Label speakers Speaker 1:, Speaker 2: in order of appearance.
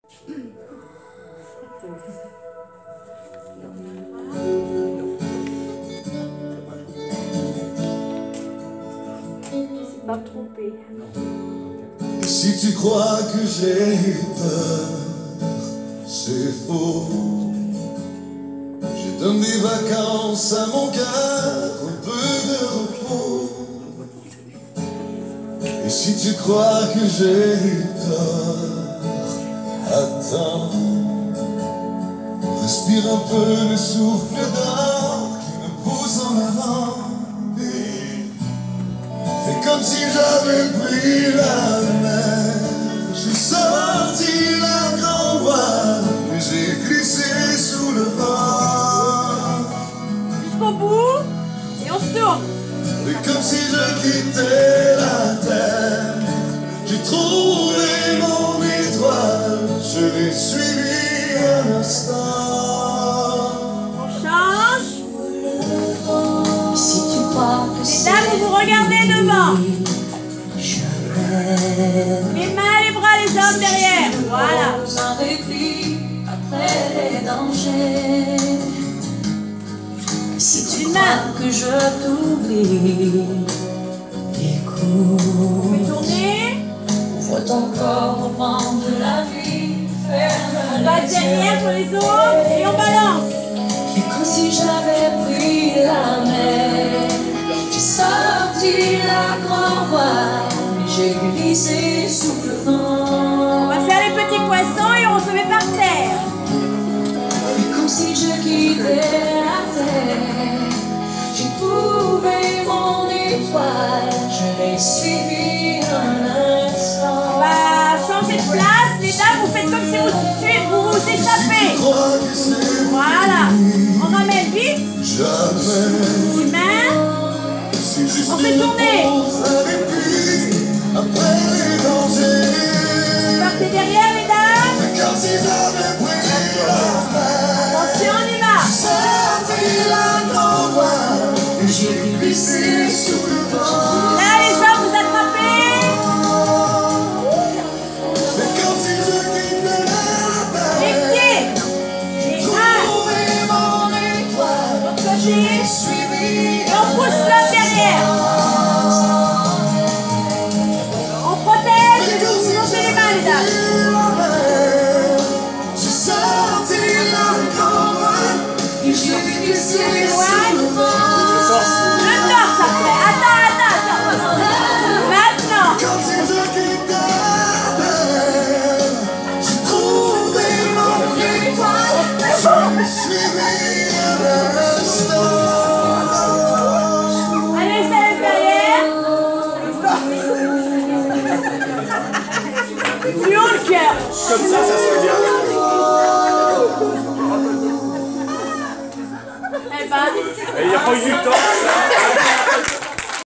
Speaker 1: Pas me tromper.
Speaker 2: Et si tu crois que j'ai peur, c'est faux. Je donne des vacances à mon cœur, un peu de repos. Et si tu crois que j'ai tort, attends. Respire un peu le souffle d'or qui me pousse en avant. Fais comme si j'avais pris la mer. J'ai sorti la grande voile, mais j'ai glissé sous le vent.
Speaker 1: Jusqu'au bout, et on se tourne.
Speaker 2: Fais comme si je quittais la terre. J'ai trouvé mon étoile, je l'ai suivi un instant.
Speaker 1: On change.
Speaker 3: Si tu crois que
Speaker 1: Les dames, vous regardez devant.
Speaker 3: jamais
Speaker 1: Les mains, les bras, les hommes derrière. Voilà.
Speaker 3: un répit après les dangers. Si tu
Speaker 1: Une
Speaker 3: crois
Speaker 1: main.
Speaker 3: que je t'oublie, écoute.
Speaker 1: Vous pouvez tourner.
Speaker 3: Ouvre ton corps au vent de la vie.
Speaker 1: On
Speaker 3: Ferme
Speaker 1: passe
Speaker 3: les
Speaker 1: derrière sur
Speaker 3: yeux.
Speaker 1: les autres et on balance.
Speaker 3: Et comme si j'avais pris la mer, j'ai sorti la grande voile, j'ai glissé sous le
Speaker 1: On
Speaker 3: vent.
Speaker 1: va faire les petits poissons et on se met par terre.
Speaker 3: Et comme si je quittais la terre, j'ai trouvé mon étoile, je l'ai suivi un instant.
Speaker 1: On va changer de place. Les dames, vous faites comme si vous échappez.
Speaker 2: Tu crois que c'est
Speaker 1: Voilà. On ramène vite.
Speaker 2: jamais.
Speaker 1: Les mains.
Speaker 2: C'est juste
Speaker 1: On fait
Speaker 2: une
Speaker 1: tourner.
Speaker 2: pause, un répit après les dangers.
Speaker 1: Partez derrière, les dames.
Speaker 2: Fais comme si j'avais pris la mer.
Speaker 1: Attention, on y va.
Speaker 2: Sorti la grande voile, et j'ai glissé sous le vent.
Speaker 1: Là, les hommes, vous attrapez.
Speaker 2: Fais comme si je quittais la
Speaker 1: Les
Speaker 2: terre.
Speaker 1: pieds. Les mains.
Speaker 2: Trouvé mon étoile,
Speaker 1: L'autre côté.
Speaker 2: suivi.
Speaker 1: Et on pousse l'homme derrière. On protège et vous montez les mains, les dames.
Speaker 2: J'ai sorti la grande voile, et j'ai glissé sous le vent.
Speaker 1: Le torse après. Attends. Maintenant.
Speaker 2: Comme si je quittais la terre, j'ai trouvé mon étoile, j'ai suivi un instant.
Speaker 1: Allez, ça laisse derrière. Plus haut le cœur.
Speaker 4: Comme ça serait bien.
Speaker 1: Eh ben.
Speaker 4: Il n'y a pas eu du temps.